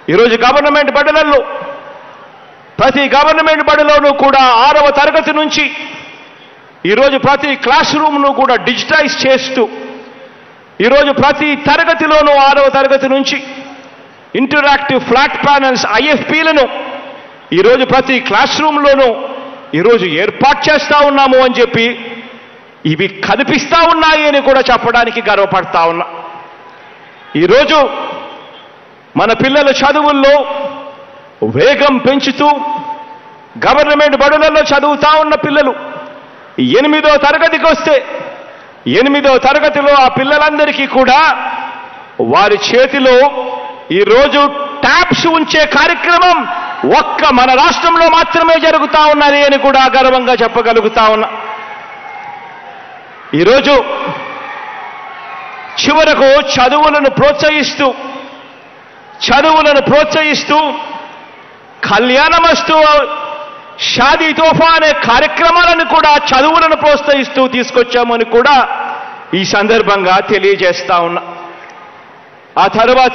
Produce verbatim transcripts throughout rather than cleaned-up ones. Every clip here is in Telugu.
ఈరోజు గవర్నమెంట్ బడులలో ప్రతి గవర్నమెంట్ బడిలోనూ కూడా ఆరవ తరగతి నుంచి ఈరోజు ప్రతి క్లాస్ రూమ్ను కూడా డిజిటైజ్ చేస్తూ ఈరోజు ప్రతి తరగతిలోనూ ఆరవ తరగతి నుంచి ఇంటరాక్టివ్ ఫ్లాట్ ప్యానల్స్ ఐఎఫ్పీలను ఈరోజు ప్రతి క్లాస్ రూమ్లోనూ ఈరోజు ఏర్పాటు చేస్తూ ఉన్నాము అని చెప్పి ఇవి కనిపిస్తూ ఉన్నాయి అని కూడా చెప్పడానికి గర్వపడతా ఉన్నా. ఈరోజు మన పిల్లల చదువుల్లో వేగం పెంచుతూ గవర్నమెంట్ బడులలో చదువుతా ఉన్న పిల్లలు ఎనిమిదో తరగతికి వస్తే ఎనిమిదో తరగతిలో ఆ పిల్లలందరికీ కూడా వారి చేతిలో ఈరోజు ట్యాబ్స్ ఉంచే కార్యక్రమం ఒక్క మన రాష్ట్రంలో మాత్రమే జరుగుతూ ఉన్నది అని కూడా గర్వంగా చెప్పగలుగుతా ఉన్నా. ఈరోజు చివరకు చదువులను ప్రోత్సహిస్తూ చదువులను ప్రోత్సహిస్తూ కళ్యాణమస్తు షాదీ తోఫా అనే కార్యక్రమాలను కూడా చదువులను ప్రోత్సహిస్తూ తీసుకొచ్చామని కూడా ఈ సందర్భంగా తెలియజేస్తా ఉన్నా. ఆ తర్వాత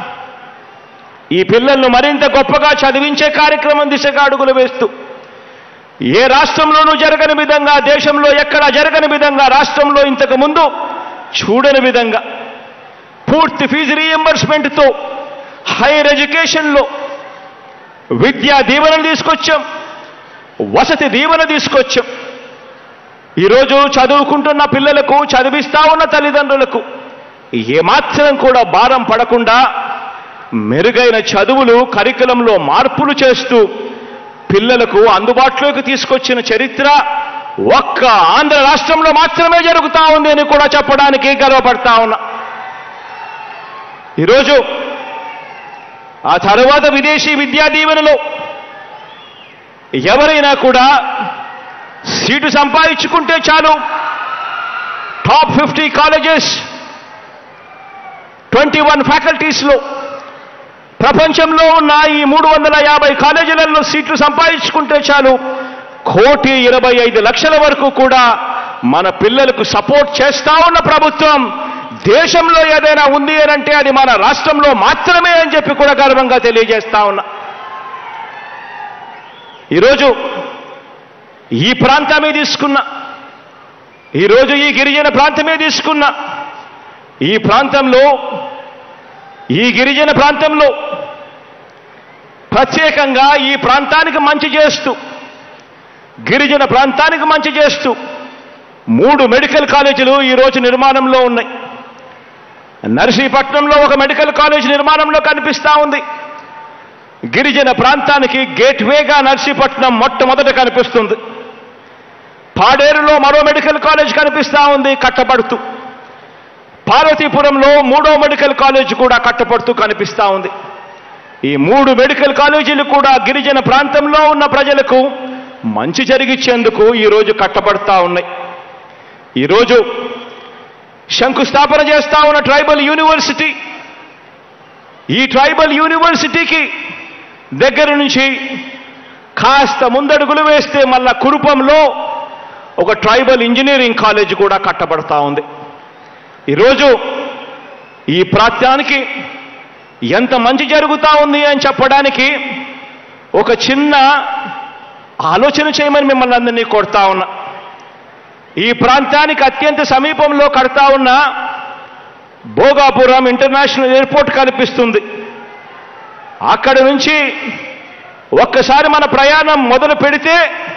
ఈ పిల్లలను మరింత గొప్పగా చదివించే కార్యక్రమం దిశగా అడుగులు వేస్తూ ఏ రాష్ట్రంలోనూ జరగని విధంగా, దేశంలో ఎక్కడా జరగని విధంగా, రాష్ట్రంలో ఇంతకు ముందు చూడని విధంగా పూర్తి ఫీజు రీఎంబర్స్మెంట్తో హైయర్ ఎడ్యుకేషన్లో విద్యా దీవెనలు తీసుకొచ్చాం, వసతి దీవెన తీసుకొచ్చాం. ఈరోజు చదువుకుంటున్న పిల్లలకు, చదివిస్తా ఉన్న తల్లిదండ్రులకు ఏమాత్రం కూడా భారం పడకుండా మెరుగైన చదువులు కరికులంలో మార్పులు చేస్తూ పిల్లలకు అందుబాటులోకి తీసుకొచ్చిన చరిత్ర ఒక్క ఆంధ్ర రాష్ట్రంలో మాత్రమే జరుగుతూ ఉంది అని కూడా చెప్పడానికి గర్వపడతా ఉన్నా. ఈరోజు ఆ తర్వాత విదేశీ విద్యా దీవెనలో ఎవరైనా కూడా సీటు సంపాదించుకుంటే చాలు, top fifty colleges twenty one ఫ్యాకల్టీస్లో ప్రపంచంలో ఉన్న ఈ మూడు వందల యాభై కాలేజీలలో సీట్లు సంపాదించుకుంటే చాలు, కోటి ఇరవై ఐదు లక్షల వరకు కూడా మన పిల్లలకు సపోర్ట్ చేస్తా ఉన్న ప్రభుత్వం దేశంలో ఏదైనా ఉంది అని అంటే అది మన రాష్ట్రంలో మాత్రమే అని చెప్పి కూడా గర్వంగా తెలియజేస్తా ఉన్నా. ఈరోజు ఈ ప్రాంతమే తీసుకున్నా, ఈరోజు ఈ గిరిజన ప్రాంతమే తీసుకున్నా, ఈ ప్రాంతంలో ఈ గిరిజన ప్రాంతంలో ప్రత్యేకంగా ఈ ప్రాంతానికి మంచి చేస్తూ గిరిజన ప్రాంతానికి మంచి చేస్తూ మూడు మెడికల్ కాలేజీలు ఈరోజు నిర్మాణంలో ఉన్నాయి. నర్సీపట్నంలో ఒక మెడికల్ కాలేజ్ నిర్మాణంలో కనిపిస్తూ ఉంది. గిరిజన ప్రాంతానికి గేట్వేగా నర్సీపట్నం మొట్టమొదట కనిపిస్తుంది. పాడేరులో మరో మెడికల్ కాలేజ్ కనిపిస్తూ ఉంది కట్టబడుతూ. పార్వతీపురంలో మూడో మెడికల్ కాలేజ్ కూడా కట్టబడుతూ కనిపిస్తూ ఉంది. ఈ మూడు మెడికల్ కాలేజీలు కూడా గిరిజన ప్రాంతంలో ఉన్న ప్రజలకు మంచి జరిగించేందుకు ఈరోజు కట్టబడతా ఉన్నాయి. ఈరోజు శంకుస్థాపన చేస్తా ఉన్న ట్రైబల్ యూనివర్సిటీ, ఈ ట్రైబల్ యూనివర్సిటీకి దగ్గర నుంచి కాస్త ముందడుగులు వేస్తే మళ్ళా కురుపంలో ఒక ట్రైబల్ ఇంజనీరింగ్ కాలేజ్ కూడా కట్టబడతా ఉంది. ఈరోజు ఈ ప్రాంతానికి ఎంత మంచి జరుగుతూ ఉంది అని చెప్పడానికి ఒక చిన్న ఆలోచన చేయమని మిమ్మల్ని అందరినీ కోరుతా ఉన్నా. ఈ ప్రాంతానికి అత్యంత సమీపంలో కడతా ఉన్న భోగాపురం ఇంటర్నేషనల్ ఎయిర్పోర్ట్ కనిపిస్తుంది. అక్కడి నుంచి ఒక్కసారి మన ప్రయాణం మొదలు పెడితే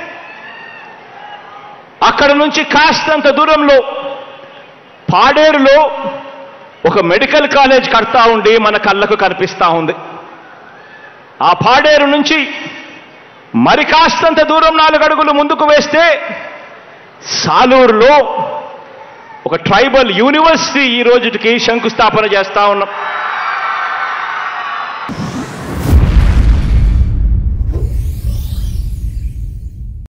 అక్కడ నుంచి కాస్తంత దూరంలో పాడేరులో ఒక మెడికల్ కాలేజ్ కడతా ఉండి మన కళ్ళకు కనిపిస్తూ ఉంది. ఆ పాడేరు నుంచి మరి కాస్తంత దూరం నాలుగు అడుగులు ముందుకు వేస్తే సాలూరులో ఒక ట్రైబల్ యూనివర్సిటీ ఈ రోజుకి శంకుస్థాపన చేస్తా ఉన్నాం.